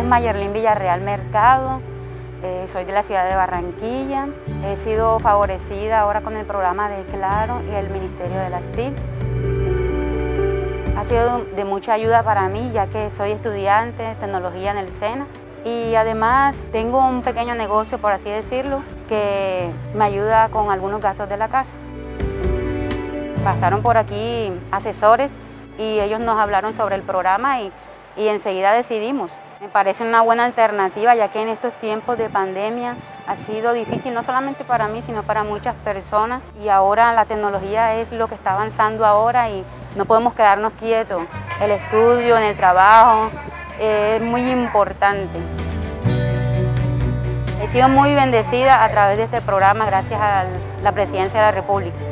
es Mayerlin Villarreal Mercado, soy de la ciudad de Barranquilla. He sido favorecida ahora con el programa de Claro y el Ministerio de las TIC. Ha sido de mucha ayuda para mí, ya que soy estudiante de tecnología en el SENA y además tengo un pequeño negocio, por así decirlo, que me ayuda con algunos gastos de la casa. Pasaron por aquí asesores y ellos nos hablaron sobre el programa y enseguida decidimos. Me parece una buena alternativa, ya que en estos tiempos de pandemia ha sido difícil, no solamente para mí, sino para muchas personas. Y ahora la tecnología es lo que está avanzando ahora y no podemos quedarnos quietos. El estudio, en el trabajo, es muy importante. He sido muy bendecida a través de este programa, gracias a la Presidencia de la República.